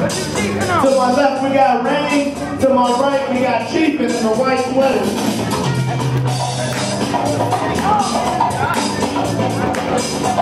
To my left, we got Rain. To my right, we got Chiefin in the white sweater.